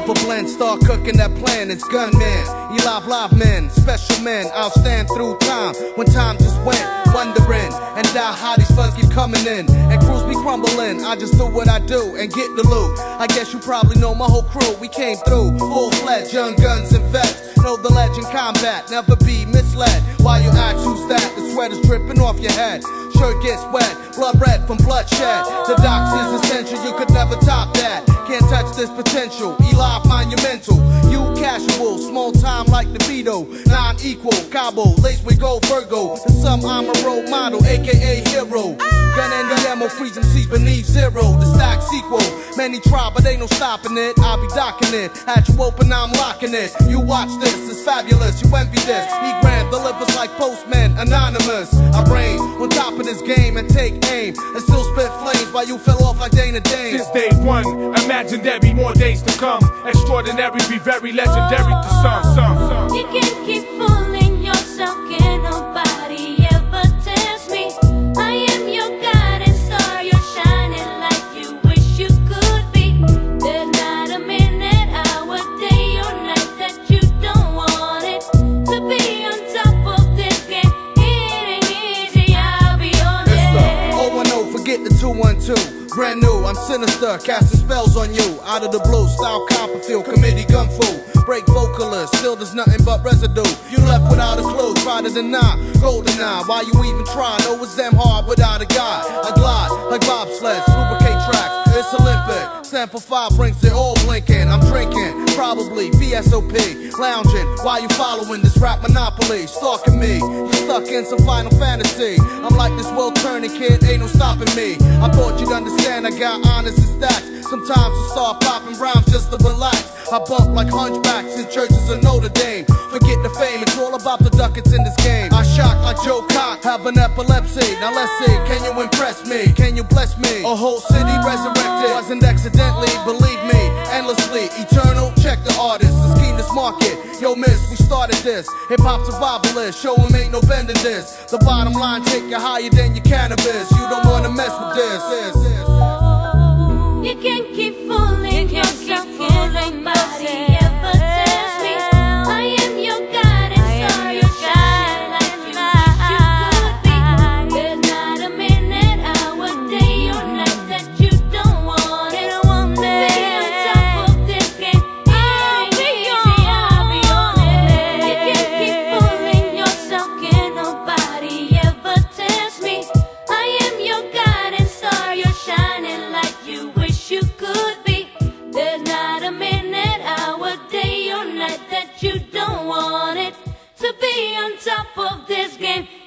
a blend, start cooking that plan. It's gunman, live men, special men. I'll stand through time when time just went. Wondering and die how these funds keep coming in and crews be crumbling. I just do what I do and get the loot. I guess you probably know my whole crew. We came through full-fledged, young guns and vets. Know the legend combat, never be misled. While you ask who's that, the sweater's dripping off your head. Shirt gets wet, blood red from bloodshed. The docs is essential, you could never top that. Can't touch this potential, Eli monumental. You casual, small time like the Vito. Non-equal, Cabo, lace with gold Virgo. To some I'm a role model, aka hero. Gun and the ammo, freeze them seas beneath zero. The stack sequel, many try but ain't no stopping it. I'll be docking it, had you open I'm locking it. You watch this, it's fabulous, you envy this. He grand delivers like postman, anonymous. I reign on top of this game and take aim and still spit flames while you fell off like Dana Dane. Since day one, imagine there be more days to come. Extraordinary, be very legendary to some. You can keep fooling yourself, can nobody ever test me. I am your guiding star, you're shining like you wish you could be. There's not a minute, hour, day or night that you don't want it to be on top of this game. It ain't easy, I'll be honest. It's the 010, forget the 212. Brand new, I'm sinister, casting spells on you. Out of the blue, style Copperfield, committee gun fu. Break vocalist, still there's nothing but residue. You left without a clue, try to deny. Golden eye, why you even try? Know it's damn hard without a guide. I glide like bobsleds, lubricate tracks. It's Olympic, stand for 5 brings it all blinking. I'm drinking, probably VSOP, lounging. While you following this rap monopoly, stalking me. You stuck in some Final Fantasy. I'm like this world turning kid, ain't no stopping me. I thought you'd understand, I got honest and stacks. Sometimes I start popping rhymes just to relax. I bump like hunchbacks in churches of Notre Dame. Forget the fame, it's all about the ducats in this game. I shock like Joe Cock, have an epilepsy. Now let's see, can you impress me? Can you bless me? A whole city resurrected, wasn't accidentally, believe me, endlessly. Eternal, check the artist, the scheme this market. Yo miss, we started this, hip-hop survivalist. Show 'em ain't no bending this. The bottom line, take you higher than your cannabis. You don't wanna mess with this. You can keep fooling yourself, can nobody ever test me. I am your guiding star, you're shining like you wish you could be. There's not a minute, hour, day or night that you don't want it to be on top of this game. It ain't easy, I'll be honest. You can keep fooling yourself, can nobody ever test me. I am your guiding star, you're shining like you wish you could be. There's not a minute, hour, day or night that you don't want it to be on top of this game.